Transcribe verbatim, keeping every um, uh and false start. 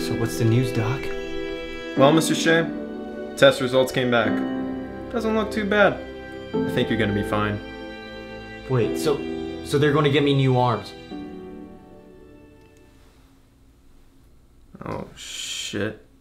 So what's the news, Doc? Well, Mister Shea, test results came back. Doesn't look too bad. I think you're gonna be fine. Wait, so so they're going to get me new arms? Oh, shit.